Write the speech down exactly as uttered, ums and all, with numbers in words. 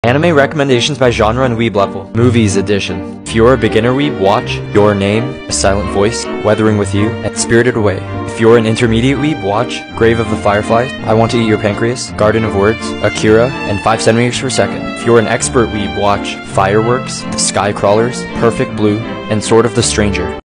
Anime recommendations by genre and weeb level. Movies edition. If you're a beginner weeb, watch Your Name, A Silent Voice, Weathering With You, and Spirited Away. If you're an intermediate weeb, watch Grave of the Fireflies, I Want to Eat Your Pancreas, Garden of Words, Akira, and five centimeters per second. If you're an expert weeb, watch Fireworks, Sky Crawlers, Perfect Blue, and Sword of the Stranger.